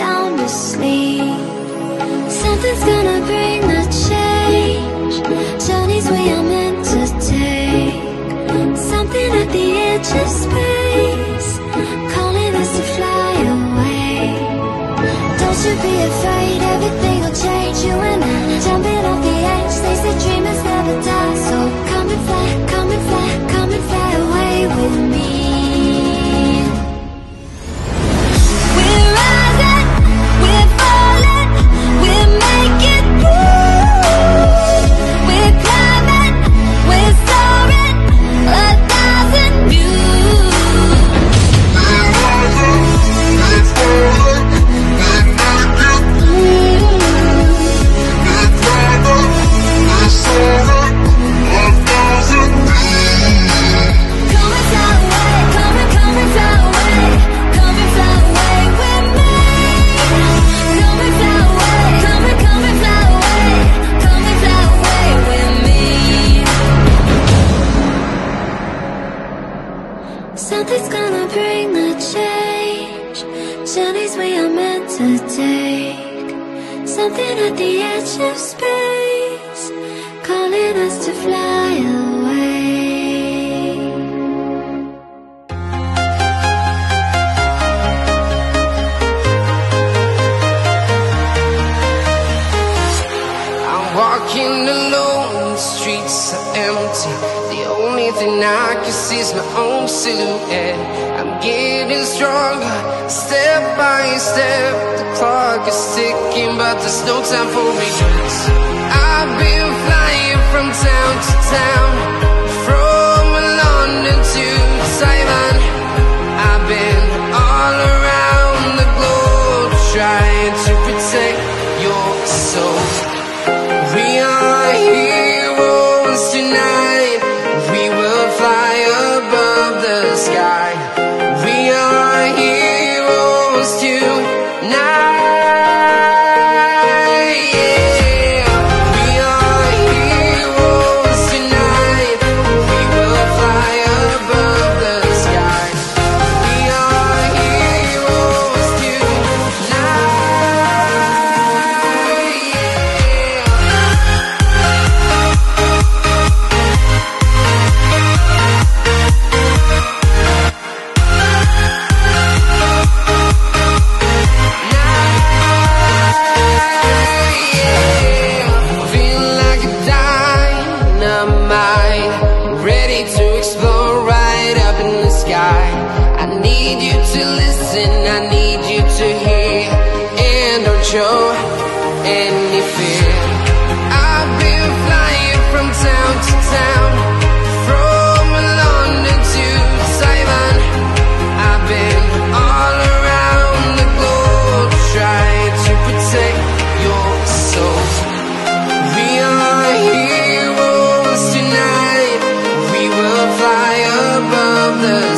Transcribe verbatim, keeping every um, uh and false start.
sound asleep. Something's gonna bring the change. Journeys we are meant to take. Something at the edge of space, calling us to fly away. Don't you be afraid, everything will change. You and I, jumping off the edge. They say dreamers never die. So come and fly, come and fly, come and fly away with me. We're rising, we're falling, we're making moves. We're climbing, we're soaring, a thousand views. We're rising, we're falling, we're making moves. We're climbing, we're soaring, a thousand views. Come and fly away, come and come and fly away, come and fly away with me. Come and fly away, come and come and fly away, come and fly away with me. Something's gonna bring the change. Journeys we are meant to take. Something at the edge of space, calling us to fly away. I'm walking alone, the streets are empty. The only thing I can see is my own silhouette. I'm getting stronger, step by step. The clock is ticking, but there's no time for regrets. I've been flying from town to town, from London to Taiwan. I've been all around the globe, trying to protect your soul. We are heroes tonight. We will fly above the sky. We are heroes tonight. Yeah. We are heroes tonight. We will fly above the sky. We are heroes tonight. Yeah. Feel like a dynamite, ready to explode right up in the sky. I need you to listen, I need you to hear, and don't show any fear. I've been flying from town to town, from London to Taiwan. I've been all around the globe, trying to protect your soul. We are heroes tonight. We will fly above the